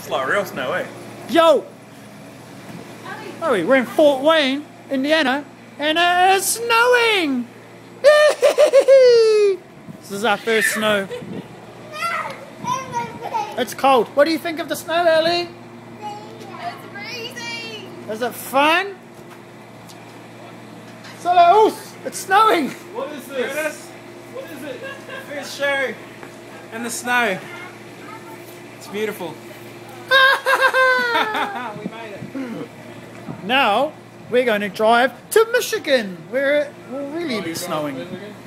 It's like real snow, eh? Yo! Oh, we're in Fort Wayne, Indiana, and it's snowing! This is our first snow. It's cold. What do you think of the snow, Ellie? It's freezing. Is it fun? Oh, it's snowing! What is this? What is it? First show in the snow. It's beautiful. We made it. Now, we're going to drive to Michigan, where it will really be snowing.